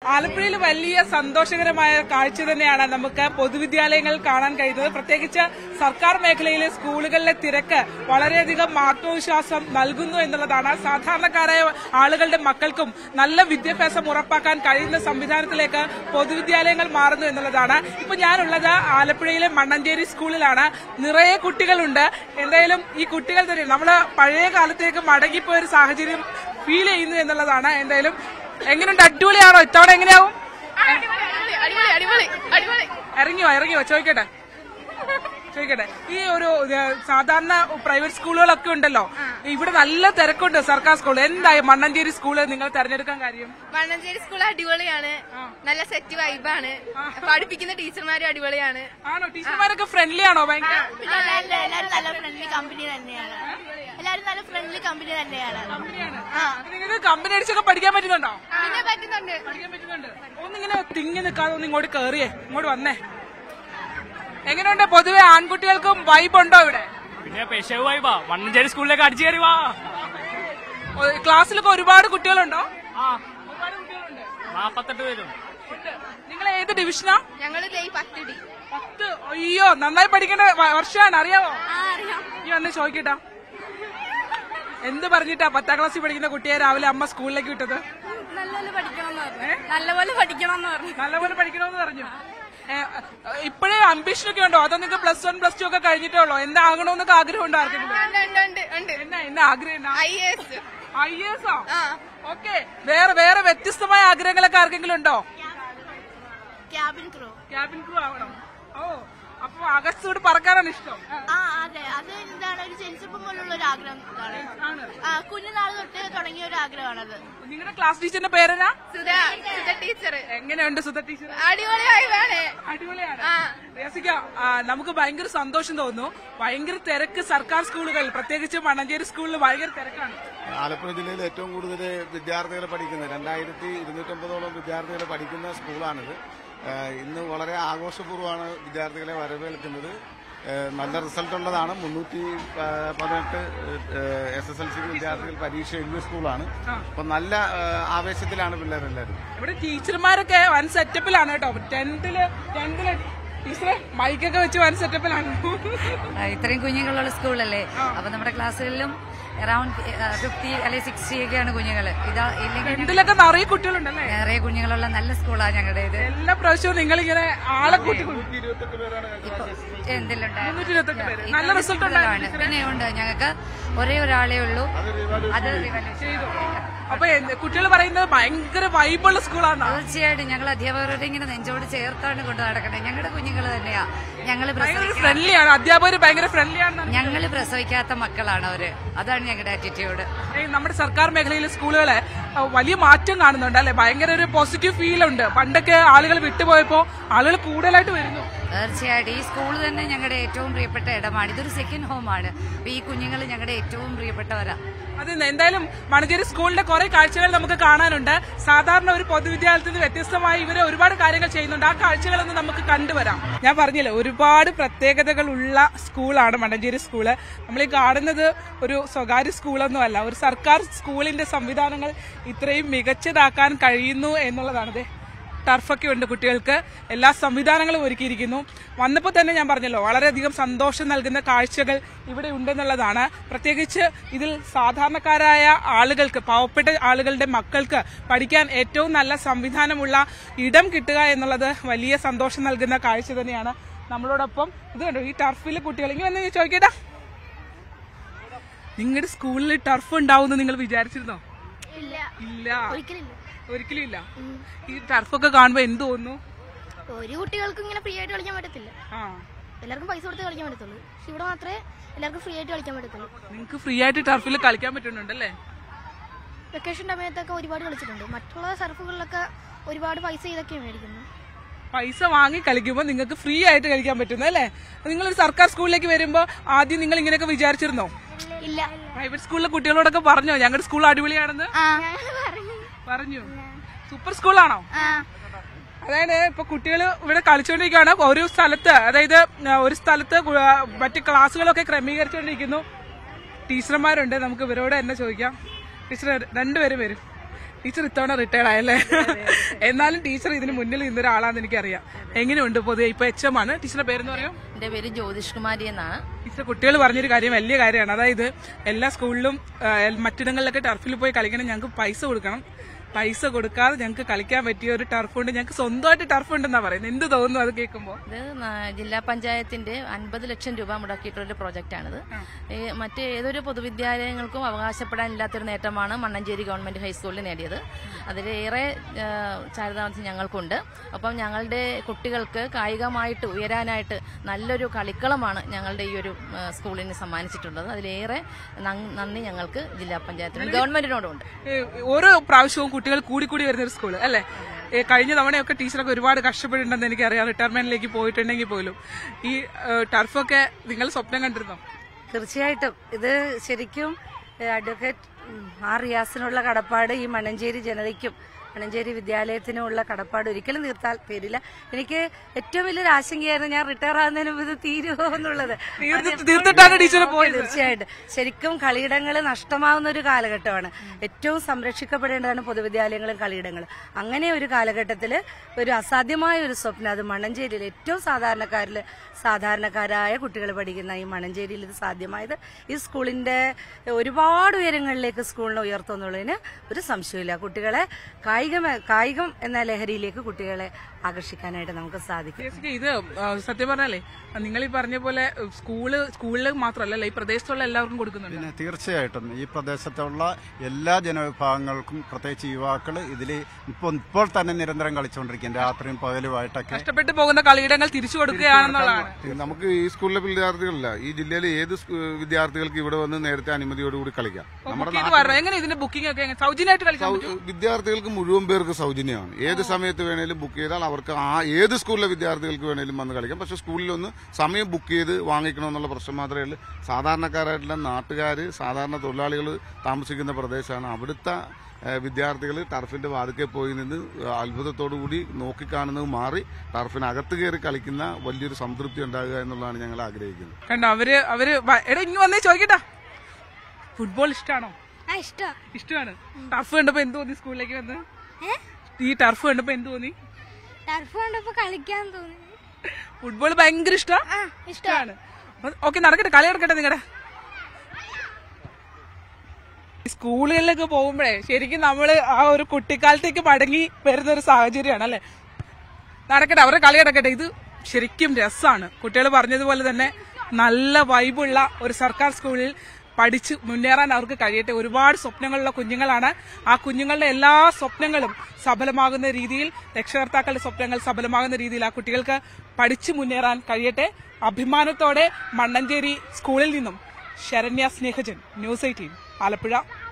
ആലപ്പുഴയിൽ വലിയ സന്തോഷകരമായ കാഴ്ച തന്നെയാണ് നമുക്ക് പൊതുവിദ്യാലയങ്ങളിൽ കാണാൻ കഴിയുന്നത്. പ്രത്യേകിച്ച് സർക്കാർ മേഖലയിലെ സ്കൂളുകളിലെ തിരക്ക് വളരെയധികം ആത്മവിശ്വാസം നൽകുന്നു എന്നുള്ളതാണ്. സാധാരണക്കാരായ ആളുകളുടെ മക്കൾക്കും നല്ല വിദ്യാഭ്യാസം ഉറപ്പാക്കാൻ കഴിയുന്ന സംവിധാനത്തിലേക്ക് പൊതുവിദ്യാലയങ്ങൾ മാറുന്നു എന്നുള്ളതാണ്. ഇപ്പൊ ഞാനുള്ളത് ആലപ്പുഴയിലെ മണ്ണഞ്ചേരി സ്കൂളിലാണ്. നിറയെ കുട്ടികളുണ്ട്. എന്തായാലും ഈ കുട്ടികൾ തന്നെ നമ്മള് പഴയ കാലത്തേക്ക് മടങ്ങിപ്പോയ ഒരു സാഹചര്യം ഫീൽ ചെയ്യുന്നു എന്നുള്ളതാണ്. എന്തായാലും എങ്ങനെയുണ്ട്? അടിപൊളിയാണോ? ഇത്തവണ എങ്ങനെയാവും? ഇറങ്ങിയോ ചോദിക്കട്ടെ. ഈ ഒരു സാധാരണ പ്രൈവറ്റ് സ്കൂളുകളൊക്കെ ഉണ്ടല്ലോ, ഇവിടെ നല്ല തിരക്കുണ്ട്. സർക്കാർ സ്കൂൾ എന്തായി മണ്ണഞ്ചേരി സ്കൂള് നിങ്ങൾ തെരഞ്ഞെടുക്കാൻ കാര്യം? മണ്ണഞ്ചേരി സ്കൂൾ അടിപൊളിയാണ്, നല്ല സെറ്റ് വൈബാണ്, പഠിപ്പിക്കുന്ന ടീച്ചർമാരും അടിപൊളിയാണ്. ആണോ? ടീച്ചർമാരൊക്കെ ഫ്രണ്ട്ലി ആണോ? ഭയങ്കര എല്ലാരും നല്ല ഫ്രണ്ട്ലി കമ്പനി തന്നെയാണ്. നിങ്ങൾക്ക് കമ്പനി അടിച്ചൊക്കെ പഠിക്കാൻ പറ്റുന്നുണ്ടോ? പിന്നെ പറ്റുന്നുണ്ട്. ഒന്നിങ്ങനെ തിങ്ങി നിൽക്കാതെ ഒന്ന് ഇങ്ങോട്ട് കേറിയേ, ഇങ്ങോട്ട് വന്നേ. എങ്ങനെയുണ്ട്? പൊതുവെ ആൺകുട്ടികൾക്കും വൈബ് ഉണ്ടോ ഇവിടെ? പിന്നെ പെശവ് വൈബാ. മണ്ണഞ്ചേരി സ്കൂളിലേക്ക് അടിച്ചു കയറി വാ. ക്ലാസ്സിലൊക്കെ ഒരുപാട് കുട്ടികളുണ്ടോ? 48 പേരും. നിങ്ങൾ ഏത് ഡിവിഷനാ? ഞങ്ങള് 10D. അയ്യോ, നന്നായി പഠിക്കേണ്ട വർഷമാണ്, അറിയാമോ? ഈ വന്ന് ചോദിക്കട്ടാ, എന്ത് പറഞ്ഞിട്ടാ 10ാം ക്ലാസ്സിൽ പഠിക്കുന്ന കുട്ടിയെ രാവിലെ അമ്മ സ്കൂളിലേക്ക് വിട്ടത്? നല്ലപോലെ പഠിക്കണമെന്ന് പറഞ്ഞു. ഇപ്പോഴേ അംബിഷനൊക്കെ ഉണ്ടോ? അതോ നിങ്ങൾക്ക് +1 +2 ഒക്കെ കഴിഞ്ഞിട്ടേ ഉള്ളോ? എന്താകണമെന്നൊക്കെ ആഗ്രഹം ഉണ്ടോ ആർക്കെങ്കിലും? എന്നാ ആഗ്രഹം? IAS. ഓക്കെ. വേറെ വ്യത്യസ്തമായ ആഗ്രഹങ്ങളൊക്കെ ആർക്കെങ്കിലും ഉണ്ടോ? ക്യാബിൻ ക്രൂ ആവണം. ഓ, അപ്പൊ അകസ്റ്റോട് പറക്കാനാണ് ഇഷ്ടം? അതെ, അത് എന്താണ് ഒരു ജനിച്ചപ്പം പോലുള്ള ഒരു ആഗ്രഹം. കുഞ്ഞുനാൾ തൊട്ട് തുടങ്ങിയ ഒരു ആഗ്രഹമാണത്. നിങ്ങളുടെ ക്ലാസ് ടീച്ചറിന്റെ പേരെന്നാ? സുധ ടീച്ചർ. എങ്ങനെയുണ്ട് സുധ ടീച്ചർ? അടിപൊളിയാണ്. രസിക, നമുക്ക് ഭയങ്കര സന്തോഷം തോന്നുന്നു. ഭയങ്കര തിരക്ക് സർക്കാർ സ്കൂളുകളിൽ, പ്രത്യേകിച്ച് മണ്ണഞ്ചേരി സ്കൂളിൽ ഭയങ്കര തിരക്കാണ്. ആലപ്പുഴ ജില്ലയിൽ ഏറ്റവും കൂടുതൽ വിദ്യാർത്ഥികളെ പഠിക്കുന്ന 2250ഓളം വിദ്യാർത്ഥികളെ പഠിക്കുന്ന സ്കൂളാണിത്. ഇന്ന് വളരെ ആഘോഷപൂർവ്വമാണ് വിദ്യാർത്ഥികളെ വരവേൽക്കുന്നത്. നല്ല റിസൾട്ട് ഉള്ളതാണ്. 318 SSLC വിദ്യാർത്ഥികൾ പരീക്ഷ എഴുതിയ സ്കൂളാണ്. അപ്പൊ നല്ല ആവേശത്തിലാണ് പിള്ളേരെല്ലാവരും. ഇവിടെ ടീച്ചർമാരൊക്കെ വൻ സെറ്റപ്പിലാണ് കേട്ടോ. 10th ടീച്ചറെ മൈക്കൊക്കെ വെച്ച് വൻ സെറ്റപ്പിലാണ്. ഇത്രയും കുഞ്ഞുങ്ങളുള്ള സ്കൂളല്ലേ, അപ്പൊ നമ്മുടെ ക്ലാസ്സുകളിലും അറൌണ്ട് 50 അല്ലെങ്കിൽ 60 ഒക്കെയാണ് കുഞ്ഞുങ്ങള്. ഇതിലൊക്കെ നിറയെ കുട്ടികളുണ്ടല്ലേ? നിറയെ കുഞ്ഞുങ്ങളുള്ള നല്ല സ്കൂളാണ് ഞങ്ങളുടെ ഇത്. എല്ലാ പ്രാവശ്യവും നിങ്ങളിങ്ങനെ ആളെ കൂട്ടി നല്ല റിസൾട്ട് ആണ്. പിന്നെ ഉണ്ട്, ഞങ്ങൾക്ക് ഒരേ ഒരാളേ ഉള്ളൂ, അത് ചെയ്തു. അപ്പൊ കുട്ടികൾ പറയുന്നത് ഭയങ്കര വൈബുള്ള സ്കൂളാണ്. തീർച്ചയായിട്ടും ഞങ്ങൾ അധ്യാപകരോട് ഇങ്ങനെ നെഞ്ചോട് ചേർത്താണ് കൊണ്ട് നടക്കണേ. ഞങ്ങളുടെ കുഞ്ഞുങ്ങൾ തന്നെയാ. ഞങ്ങള് ഫ്രണ്ട്ലിയാണ്, അധ്യാപകർ ഭയങ്കര ഫ്രണ്ട്ലിയാണ്. ഞങ്ങള് പ്രസവിക്കാത്ത മക്കളാണ് അവര്. അതാണ് ഞങ്ങളുടെ ആറ്റിറ്റ്യൂഡ്. നമ്മുടെ സർക്കാർ മേഖലയിലെ സ്കൂളുകളെ വലിയ മാറ്റം കാണുന്നുണ്ട് അല്ലെ? ഭയങ്കര ഒരു പോസിറ്റീവ് ഫീൽ ഉണ്ട്. പണ്ടൊക്കെ ആളുകൾ വിട്ടുപോയപ്പോ ആളുകൾ കൂടുതലായിട്ട് വരുന്നു. തീർച്ചയായിട്ടും ഈ സ്കൂൾ തന്നെ ഞങ്ങളുടെ ഏറ്റവും പ്രിയപ്പെട്ട ഇടമാണ്. ഇതൊരു സെക്കൻഡ് ഹോമാണ്. അപ്പൊ ഈ കുഞ്ഞുങ്ങൾ ഞങ്ങളുടെ ഏറ്റവും പ്രിയപ്പെട്ടവരാ. അത് എന്തായാലും മണ്ണഞ്ചേരി സ്കൂളിന്റെ കുറെ കാഴ്ചകൾ നമുക്ക് കാണാനുണ്ട്. സാധാരണ ഒരു പൊതുവിദ്യാലയത്തിൽ നിന്ന് വ്യത്യസ്തമായി ഇവര് ഒരുപാട് കാര്യങ്ങൾ ചെയ്യുന്നുണ്ട്. ആ കാഴ്ചകളൊന്ന് നമുക്ക് കണ്ടുവരാം. ഞാൻ പറഞ്ഞില്ലേ, ഒരുപാട് പ്രത്യേകതകളുള്ള സ്കൂളാണ് മണ്ണഞ്ചേരി സ്കൂള്. നമ്മൾ ഈ കാണുന്നത് ഒരു സ്വകാര്യ സ്കൂളൊന്നുമല്ല, ഒരു സർക്കാർ സ്കൂളിന്റെ സംവിധാനങ്ങൾ ഇത്രയും മികച്ചതാക്കാൻ കഴിയുന്നു എന്നുള്ളതാണ്. ടർഫൊക്കെ ഉണ്ട്, കുട്ടികൾക്ക് എല്ലാ സംവിധാനങ്ങളും ഒരുക്കിയിരിക്കുന്നു. വന്നപ്പോൾ തന്നെ ഞാൻ പറഞ്ഞല്ലോ, വളരെയധികം സന്തോഷം നൽകുന്ന കാഴ്ചകൾ ഇവിടെ ഉണ്ടെന്നുള്ളതാണ്. പ്രത്യേകിച്ച് ഇതിൽ സാധാരണക്കാരായ ആളുകൾക്ക്, പാവപ്പെട്ട ആളുകളുടെ മക്കൾക്ക് പഠിക്കാൻ ഏറ്റവും നല്ല സംവിധാനമുള്ള ഇടം കിട്ടുക എന്നുള്ളത് വലിയ സന്തോഷം നൽകുന്ന കാഴ്ച തന്നെയാണ്. നമ്മളോടൊപ്പം ഇത് കണ്ടോ, ഈ ടർഫിലെ കുട്ടികൾ ഇങ്ങനെ വന്ന് ചോദിക്കട്ടാ, നിങ്ങളുടെ സ്കൂളിൽ ടർഫ് ഉണ്ടാവും നിങ്ങൾ വിചാരിച്ചിരുന്നോ? ഇല്ല, ഒരിക്കലും ഇല്ല. ഈ ടർഫൊക്കെ കാണുമ്പോ എന്ത് തോന്നുന്നു? ഒരു കുട്ടികൾക്ക് ഇങ്ങനെ ഫ്രീ ആയിട്ട് കളിക്കാൻ പറ്റത്തില്ല. എല്ലാവർക്കും പൈസ കൊടുത്ത് കളിക്കാൻ പറ്റത്തുള്ളൂ. ഇവിടെ മാത്രമേ എല്ലാവർക്കും ഫ്രീ ആയിട്ട് കളിക്കാൻ പറ്റത്തുള്ളൂ. നിങ്ങൾക്ക് ഫ്രീ ആയിട്ട് ടർഫിൽ കളിക്കാൻ പറ്റുന്നുണ്ടല്ലേ? വെക്കേഷൻ സമയത്തൊക്കെ ഒരുപാട് കളിച്ചിട്ടുണ്ട്. മറ്റുള്ള സർഫുകളിലൊക്കെ ഒരുപാട് പൈസ ഇതൊക്കെ മേടിക്കുന്നു. പൈസ വാങ്ങി കളിക്കുമ്പോൾ നിങ്ങൾക്ക് ഫ്രീ ആയിട്ട് കളിക്കാൻ പറ്റുന്നു അല്ലേ? നിങ്ങളൊരു സർക്കാർ സ്കൂളിലേക്ക് വരുമ്പോ ആദ്യം നിങ്ങൾ ഇങ്ങനെയൊക്കെ വിചാരിച്ചിരുന്നോ? ഇല്ല. പ്രൈവറ്റ് സ്കൂളിലെ കുട്ടികളോടൊക്കെ പറഞ്ഞോ ഞങ്ങളുടെ സ്കൂൾ അടിപൊളിയാണെന്ന്? പറഞ്ഞു. സൂപ്പർ സ്കൂളാണോ? അതായത് ഇപ്പൊ കുട്ടികൾ ഇവിടെ കളിച്ചുകൊണ്ടിരിക്കുകയാണ്. ഒരു സ്ഥലത്ത്, അതായത് ഒരു സ്ഥലത്ത് മറ്റ് ക്ലാസ്സുകളൊക്കെ ക്രമീകരിച്ചുകൊണ്ടിരിക്കുന്നു. ടീച്ചർമാരുണ്ട്, നമുക്ക് ഇവരോട് തന്നെ ചോദിക്കാം. ടീച്ചർ രണ്ടുപേരും വരും. ടീച്ചർ ഇത്തവണ റിട്ടയർഡ് ആയല്ലേ? എന്നാലും ടീച്ചർ ഇതിന് മുന്നിൽ നിന്നൊരാളാന്ന് എനിക്കറിയാം. എങ്ങനെയുണ്ട് പൊതുവെ? ഇപ്പൊ HM ആണ്. ടീച്ചറുടെ പേരെന്ന് പറയും? എന്റെ പേര് ജ്യോതിഷ് കുമാരി എന്നാണ്. ടീച്ചർ, കുട്ടികൾ പറഞ്ഞൊരു കാര്യം വലിയ കാര്യമാണ്. അതായത് എല്ലാ സ്കൂളിലും മറ്റിടങ്ങളിലൊക്കെ ടർഫിൽ പോയി കളിക്കണം, ഞങ്ങൾക്ക് പൈസ കൊടുക്കണം. പൈസ കൊടുക്കാതെ ഞങ്ങൾക്ക് കളിക്കാൻ പറ്റിയ ഒരു ടർഫുണ്ട്, ഞങ്ങൾക്ക് സ്വന്തമായിട്ട് ടർഫ് ഉണ്ടെന്നാ പറയുന്നത്. എന്ത് തോന്നുന്നു അത് കേൾക്കുമ്പോൾ? ഇത് ജില്ലാ പഞ്ചായത്തിന്റെ 50 ലക്ഷം രൂപ മുടക്കിയിട്ടുള്ള പ്രോജക്റ്റാണിത്. മറ്റ് ഏതൊരു പൊതുവിദ്യാലയങ്ങൾക്കും അവകാശപ്പെടാനില്ലാത്തൊരു നേട്ടമാണ് മണ്ണഞ്ചേരി ഗവൺമെന്റ് ഹൈസ്കൂളിൽ നേടിയത്. അതിലേറെ ചാരിതാർത്ഥ്യം ഞങ്ങൾക്കുണ്ട്. അപ്പം ഞങ്ങളുടെ കുട്ടികൾക്ക് കായികമായിട്ട് ഉയരാനായിട്ട് നല്ലൊരു കളിക്കളമാണ് ഞങ്ങളുടെ ഈ ഒരു സ്കൂളിന് സമ്മാനിച്ചിട്ടുള്ളത്. അതിലേറെ നന്ദി ഞങ്ങൾക്ക് ജില്ലാ പഞ്ചായത്തിനും ഗവൺമെന്റിനോടുണ്ട്. ഓരോ പ്രാവശ്യവും കുട്ടികൾ കൂടി വരുന്നൊരു സ്കൂള് അല്ലേ? കഴിഞ്ഞ തവണയൊക്കെ ടീച്ചറൊക്കെ ഒരുപാട് കഷ്ടപ്പെട്ടിട്ടുണ്ടെന്ന് എനിക്കറിയാം, റിട്ടയർമെന്റിലേക്ക് പോയിട്ടുണ്ടെങ്കിൽ പോലും. ഈ ടർഫൊക്കെ നിങ്ങൾ സ്വപ്നം കണ്ടിരുന്നോ? തീർച്ചയായിട്ടും. ഇത് ശരിക്കും അഡ്വക്കേറ്റ് ആർ റിയാസിനുള്ള കടപ്പാട് ഈ മണ്ണഞ്ചേരി ജനതയ്ക്കും മണ്ണഞ്ചേരി വിദ്യാലയത്തിനുമുള്ള കടപ്പാട് ഒരിക്കലും തീർത്താൽ തീരില്ല. എനിക്ക് ഏറ്റവും വലിയൊരു ആശങ്കയായിരുന്നു ഞാൻ റിട്ടയർ ആകുന്നതിന് മുമ്പ് ഇത് തീരുമോ എന്നുള്ളത്. തീർച്ചയായിട്ടും ശരിക്കും കളിയിടങ്ങൾ നഷ്ടമാവുന്ന ഒരു കാലഘട്ടമാണ്. ഏറ്റവും സംരക്ഷിക്കപ്പെടേണ്ടതാണ് പൊതുവിദ്യാലയങ്ങളും കളിയിടങ്ങളും. അങ്ങനെ ഒരു കാലഘട്ടത്തിൽ ഒരു അസാധ്യമായ ഒരു സ്വപ്നം, അത് മണ്ണഞ്ചേരിയിൽ ഏറ്റവും സാധാരണക്കാരായ കുട്ടികൾ പഠിക്കുന്ന ഈ മണ്ണഞ്ചേരിയിൽ ഇത് സാധ്യമായത് ഈ സ്കൂളിന്റെ ഒരുപാട് ഉയരങ്ങളിലേക്ക് സ്കൂളിനെ ഉയർത്തുന്നുള്ളതിന് ഒരു സംശയമില്ല. കുട്ടികളെ കായികം എന്ന ലഹരിയിലേക്ക് കുട്ടികളെ ആകർഷിക്കാനായിട്ട് നമുക്ക് സാധിക്കും. ഇത് സത്യം പറഞ്ഞാലേ നിങ്ങൾ ഈ പറഞ്ഞ പോലെ സ്കൂളിൽ മാത്രമല്ല ഈ പ്രദേശത്തുള്ള എല്ലാവർക്കും കൊടുക്കുന്നുണ്ട്. പിന്നെ തീർച്ചയായിട്ടും ഈ പ്രദേശത്തുള്ള എല്ലാ ജനവിഭാഗങ്ങൾക്കും, പ്രത്യേകിച്ച് യുവാക്കൾ ഇതിൽ ഇപ്പോൾ തന്നെ നിരന്തരം കളിച്ചുകൊണ്ടിരിക്കും, രാത്രിയും പകലുമായിട്ടൊക്കെ കഷ്ടപ്പെട്ടു പോകുന്ന കളിയിടങ്ങൾ തിരിച്ചു കൊടുക്കുകയാണെന്നുള്ളതാണ്. നമുക്ക് ഈ സ്കൂളിലെ വിദ്യാർത്ഥികളല്ല, ഈ ജില്ലയിലെ ഏത് വിദ്യാർത്ഥികൾക്ക് ഇവിടെ വന്ന് നേരത്തെ അനുമതിയോടുകൂടി കളിക്കാം. എങ്ങനെ ഇതിന്റെ ബുക്കിംഗ് ഒക്കെ സൗജന്യമായിട്ട് കളിക്കാം? വിദ്യാർത്ഥികൾക്ക് മുഴുവൻ പേർക്ക് സൗജന്യമാണ്. ഏത് സമയത്ത് വേണേലും ബുക്ക് ചെയ്താൽ അവർക്ക് ഏത് സ്കൂളിലെ വിദ്യാർത്ഥികൾക്ക് വേണേലും വന്ന് കളിക്കാം. പക്ഷെ സ്കൂളിലൊന്ന് സമയം ബുക്ക് ചെയ്ത് വാങ്ങിക്കണമെന്നുള്ള പ്രശ്നം മാത്രമേ ഉള്ളൂ. സാധാരണക്കാരായിട്ടുള്ള നാട്ടുകാർ, സാധാരണ തൊഴിലാളികൾ താമസിക്കുന്ന പ്രദേശമാണ്. അവിടുത്തെ വിദ്യാർത്ഥികൾ ടർഫിന്റെ വാതിക്കെ പോയി നിന്ന് അത്ഭുതത്തോടുകൂടി നോക്കിക്കാണുന്നത് മാറി ടർഫിനകത്ത് കയറി കളിക്കുന്ന വലിയൊരു സംതൃപ്തി ഉണ്ടാകുക എന്നുള്ളതാണ് ഞങ്ങൾ ആഗ്രഹിക്കുന്നത്. കണ്ടോ, അവര് ഇനി വന്നേ ചോദിക്കട്ടാ, ഫുട്ബോൾ ഇഷ്ടമാണോ? ഇഷ്ടമാണ്. ടർഫ് കണ്ടപ്പോ എന്ത് തോന്നി? സ്കൂളിലേക്ക് വന്ന് ഈ ടർഫ് കണ്ടപ്പോ എന്ത് തോന്നി? ടർഫ് കണ്ടപ്പോ കളിക്കാൻ തോന്നി. ഫുട്ബോൾ ഭയങ്കര ഇഷ്ടമാണ്. ഓക്കെ, നടക്കട്ടെ, കളി നടക്കട്ടെ. നിങ്ങളുടെ സ്കൂളുകളിലൊക്കെ പോകുമ്പോഴേ ശരിക്കും നമ്മള് ആ ഒരു കുട്ടിക്കാലത്തേക്ക് മടങ്ങി വരുന്ന ഒരു സാഹചര്യമാണ് അല്ലെ? നടക്കട്ടെ, അവരുടെ കളി നടക്കട്ടെ. ഇത് ശരിക്കും രസമാണ്. കുട്ടികൾ പറഞ്ഞതുപോലെ തന്നെ നല്ല വൈബുള്ള ഒരു സർക്കാർ സ്കൂളിൽ പഠിച്ച് മുന്നേറാൻ അവർക്ക് കഴിയട്ടെ. ഒരുപാട് സ്വപ്നങ്ങളുള്ള കുഞ്ഞുങ്ങളാണ്. ആ കുഞ്ഞുങ്ങളുടെ എല്ലാ സ്വപ്നങ്ങളും സഫലമാകുന്ന രീതിയിൽ, രക്ഷകർത്താക്കളുടെ സ്വപ്നങ്ങൾ സഫലമാകുന്ന രീതിയിൽ ആ കുട്ടികൾക്ക് പഠിച്ചു മുന്നേറാൻ കഴിയട്ടെ. അഭിമാനത്തോടെ മണ്ണഞ്ചേരി സ്കൂളിൽ നിന്നും ശരണ്യ സ്നേഹജൻ, ന്യൂസ് 18 ആലപ്പുഴ.